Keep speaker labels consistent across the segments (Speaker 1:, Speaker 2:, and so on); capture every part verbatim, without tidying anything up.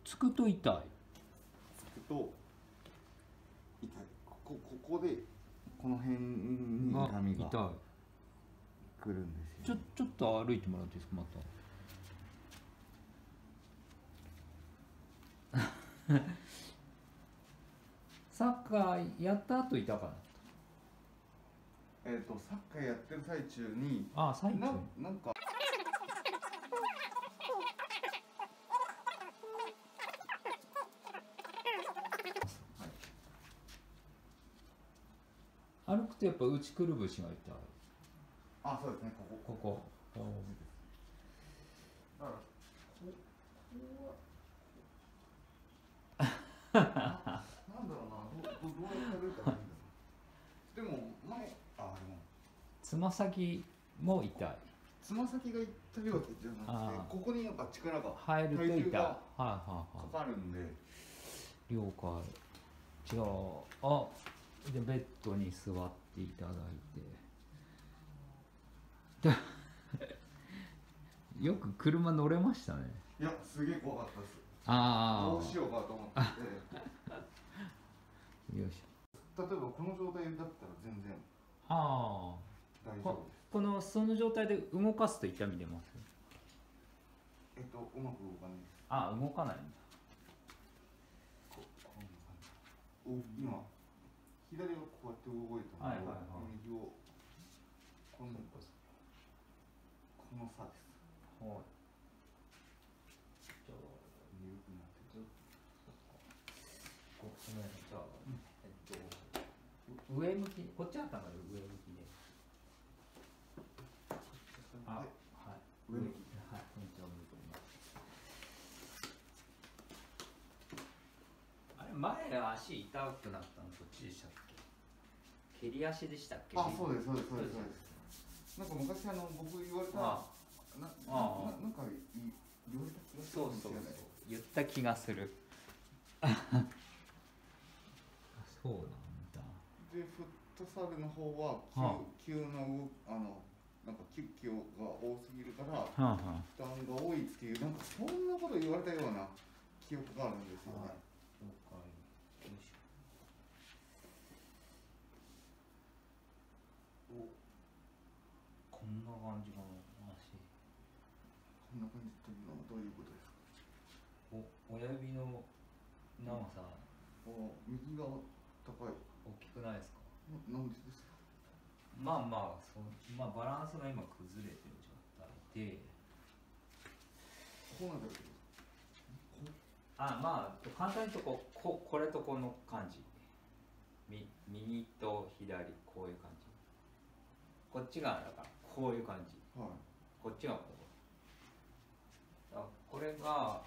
Speaker 1: つくと痛い。
Speaker 2: つくと痛い。ここここでこの辺に痛みが
Speaker 1: 痛い。
Speaker 2: くるんですよ、ね、
Speaker 1: ちょちょっと歩いてもらっていいですか、また。サッカーやった後痛かった。
Speaker 2: えっ、とサッカーやってる最中に、
Speaker 1: ああ、最中
Speaker 2: ななんか
Speaker 1: 歩くとやっぱ内くるぶしが痛い。
Speaker 2: あ、そうですね、ここ
Speaker 1: ここ。
Speaker 2: だからここはなんだろうな、どどどうやって歩いたらいいんだろう。でも前あでも
Speaker 1: つま先も痛い。
Speaker 2: つま先が痛いわけじゃなくて、ここにやっぱ力が
Speaker 1: 入ると痛い。はいはい
Speaker 2: か
Speaker 1: はい。
Speaker 2: かるんで。
Speaker 1: 了解。じゃあ、あ、でベッドに座っていただいて。よく車乗れましたね。
Speaker 2: いや、すげえ怖かったです。
Speaker 1: ああ。
Speaker 2: どうしようかと思ってて。
Speaker 1: よいし
Speaker 2: ょ。例えばこの状態だったら全然
Speaker 1: ああ
Speaker 2: 大丈夫です。
Speaker 1: このその状態で動かすと痛み出ます。
Speaker 2: えっとうまく動かないです。
Speaker 1: ああ、動かないんだ。
Speaker 2: ここんな感じ。お、今左はこうやって動いたので、右をこのこの差です。
Speaker 1: はい。
Speaker 2: 緩くなってる。
Speaker 1: ごめん、じゃあ、えっと上向き、こっち頭で上向きで。あ、はい。
Speaker 2: 上向き。
Speaker 1: はい、こんにちは、向いてます。あれ、前足痛くなったのそっちでしたっけ？蹴り足でしたっけ？
Speaker 2: あ、そうですそうですそうですそうです。なんか昔あの僕言われたなななんか言われた気がするんですよね。
Speaker 1: 言った気がする。そうなんだ。
Speaker 2: でフットサルの方は急急なあのなんかキュッキュが多すぎるから負担が多いっていうなんかそんなこと言われたような記憶があるんですよね。
Speaker 1: 了解。よいしょ。お、こんな感じかな、足。
Speaker 2: こんな感じというのはどういうことですか？
Speaker 1: お、親指の長さ、
Speaker 2: お、右が高い。
Speaker 1: 大きくないですか？
Speaker 2: な、なんでですか？
Speaker 1: まあまあ、そう、まあバランスが今崩れてる状態で。
Speaker 2: こうなってるけど。
Speaker 1: あ、まあ簡単に言うとこう、こ、これとこの感じ。み、右と左、こういう感じ。こっちがだからこういう感じ。
Speaker 2: はい。
Speaker 1: こっちがこう。あ、これが。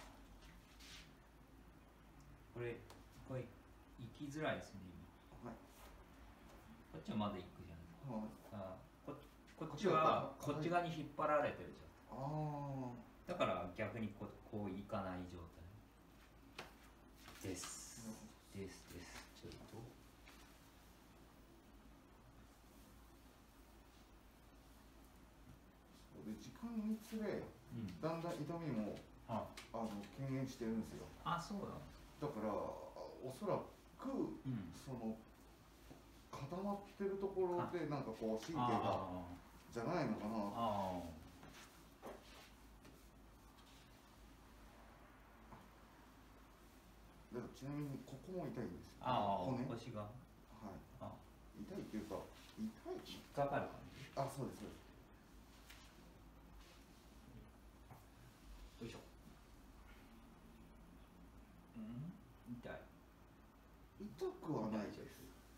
Speaker 1: これ、これ行きづらいですね今。はい。こっちはまだ行くじゃないですか。はい。あ、こ、こっちはこっち側に引っ張られてるじゃん。ああ。だから逆にこう、こう行かない状態。です。ですです。ちょっと。
Speaker 2: で時間につれ、うん、だんだん痛みもああの軽減してるんですよ。
Speaker 1: あ、そうなんです
Speaker 2: か。だからおそらく、うん、その固まってるところでなんかこう神経がじゃないのかな。ああ。だからちなみにここも痛いんですよ。
Speaker 1: ああ、骨。腰が。はい。
Speaker 2: あ、痛いっていうか痛い。
Speaker 1: 引っかかる感じ。
Speaker 2: あ、そうですそうです。
Speaker 1: よいしょ。うん、痛い。
Speaker 2: 痛くはないです。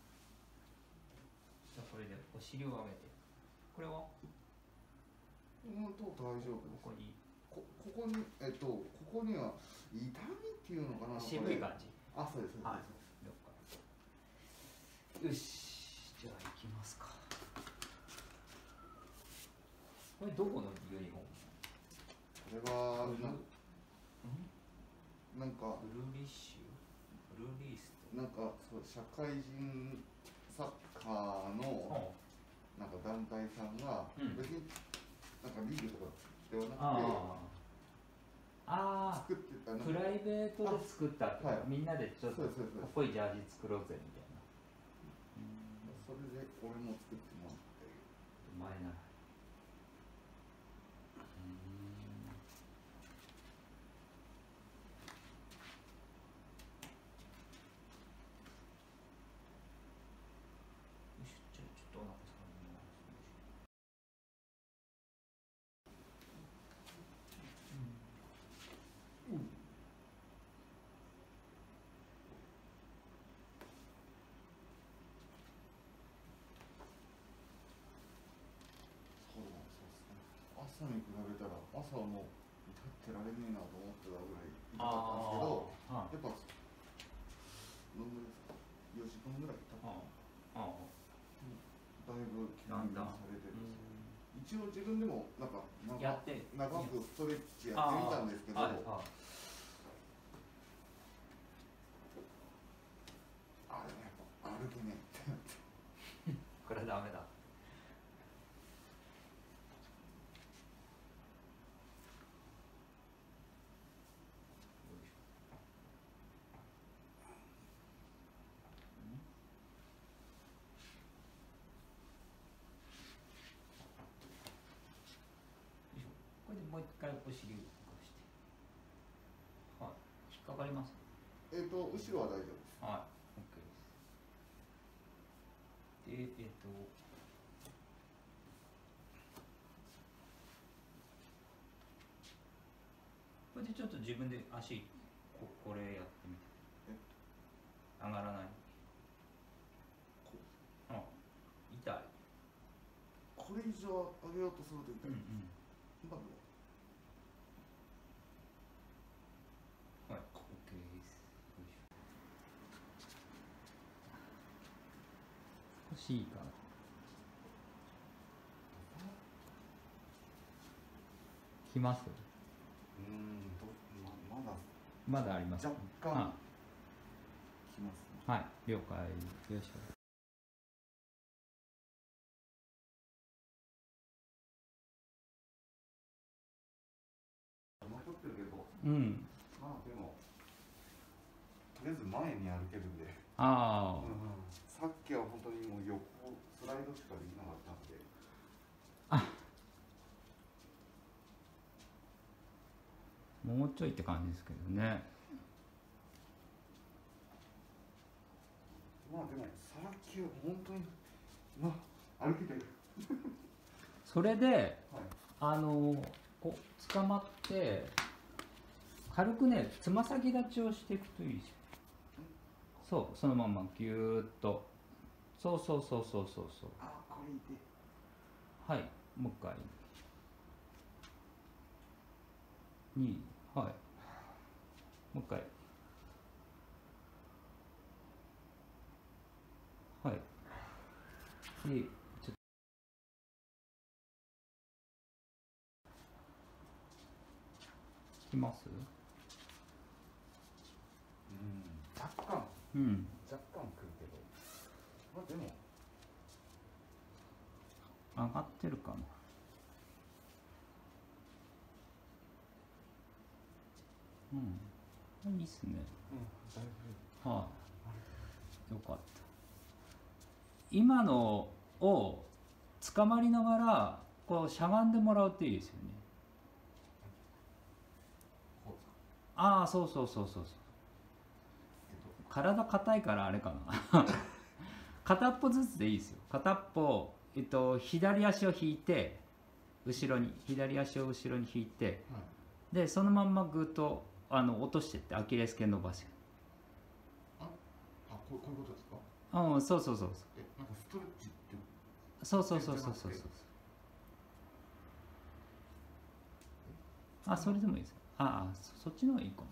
Speaker 1: じゃあこれでお尻を上げて。これは？
Speaker 2: 本当大丈夫です。
Speaker 1: ここに。
Speaker 2: こ、ここにえっとここには痛みっていうのかな。
Speaker 1: 渋い感じ。
Speaker 2: あ、そうです。
Speaker 1: はい。よし、じゃあ行きますか。これどこのユニフォーム？
Speaker 2: これはな、なんか
Speaker 1: ブルーリッシュ、ブルーリースト。
Speaker 2: なんかそう社会人サッカーのなんか団体さんが別になんかリーグとかではなくて。ああ。作作ってた
Speaker 1: プライベートで作ったって、はい、みんなでちょっとかっこいいジャージ作ろうぜみたいな。
Speaker 2: それで俺も作ってもらって
Speaker 1: うまいな。
Speaker 2: 朝に比べたら朝はもう立ってられねえなと思ってたぐらい痛かったんですけど、やっぱどんぐらいですか、よじかんぐらい経ってだいぶ軽減されてる。一応自分でもなんか長くストレッチやってみたんですけど、あれやっぱ歩けねえってなって
Speaker 1: これダメだ。もう一回お尻を動かして、はい、引っかかります。
Speaker 2: えっ、ー、と後ろは大丈夫です。
Speaker 1: はい、OK です。で、えっ、ー、とこれでちょっと自分で足ここれやってみて。上がらない。あ、痛い。
Speaker 2: これ以上上げようとすると痛い。うんうん。今の
Speaker 1: はい、OK です。少しいいかな。きます？
Speaker 2: うん、どままだ
Speaker 1: まだあります。
Speaker 2: 若干きますね。
Speaker 1: はい、了解。よいしょ。
Speaker 2: 残ってるけど、
Speaker 1: うん。
Speaker 2: まあでもとりあえず前に歩けるんで。
Speaker 1: ああ、うん
Speaker 2: うん。さっきは本当にもう横スライドしかできなかったんで。
Speaker 1: あ、もうちょいって感じですけどね。
Speaker 2: まあでもさっきは本当にまあ歩けてる。
Speaker 1: それで、はい、
Speaker 2: あ
Speaker 1: のこう捕まって軽くねつま先立ちをしていくといいですよ。そう、そのままギューッと。そうそうそうそうそうそう。
Speaker 2: あ、これで。
Speaker 1: はい、もう一回。に、はい。もう一回。はい。で、ちょっと。きます？
Speaker 2: うん、若干。
Speaker 1: うん。
Speaker 2: 若干くるけど。まあでも。
Speaker 1: 上がってるかな。うん。いいっすね。
Speaker 2: うん、だいぶ。
Speaker 1: はい、あ。よかった。今のを捕まりながらこうしゃがんでもらうといいですよね。ああ、そうそうそうそうそう。体硬いからあれかな。片っぽずつでいいですよ。片っぽ、えっと、左足を引いて後ろに左足を後ろに引いて、はい、でそのまんまぐっとあの落としてってアキレス腱伸ばす。
Speaker 2: あ、あ、こう、こういうことですか？
Speaker 1: うん、そうそうそうそう。
Speaker 2: え、なんかストレッチって。
Speaker 1: そうそうそうそうそうそう。あ、それでもいいです。ああ、そ、そっちの方がいいかも。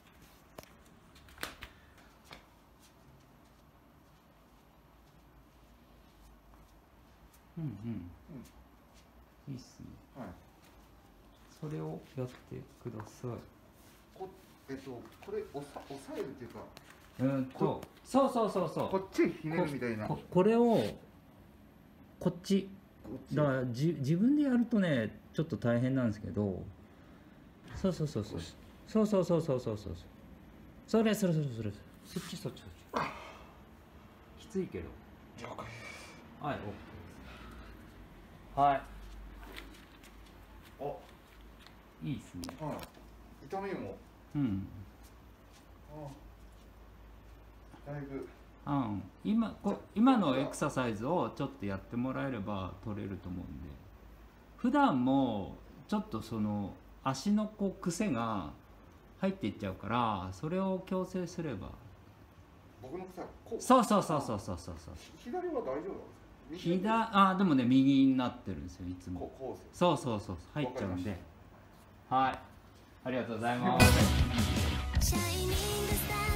Speaker 1: うんうん、うん、いいっすね。
Speaker 2: はい。
Speaker 1: それをやってください。
Speaker 2: こ、えっと、これ押さ、押さえるっていうか。
Speaker 1: うんと、そうそうそうそう。
Speaker 2: こっちひねるみたいな。
Speaker 1: こ、これを。こっち。だからじ自分でやるとねちょっと大変なんですけど、そうそうそうそうそうそうそうそうそうそうそれそれそれそれそっちそっちそっちきついけどはい OK ですはい
Speaker 2: あ
Speaker 1: いいっすね
Speaker 2: はい痛みも
Speaker 1: うん
Speaker 2: あだいぶ
Speaker 1: うん、今こ今のエクササイズをちょっとやってもらえれば取れると思うんで普段もちょっとその足のこう癖が入っていっちゃうからそれを矯正すれば
Speaker 2: 僕の癖はこう
Speaker 1: そうそうそうそうそうそうそう
Speaker 2: 左は大丈夫なんですか
Speaker 1: 左あでもね右になってるんですよいつも
Speaker 2: こうこう
Speaker 1: そうそうそう入っちゃうんではいありがとうございます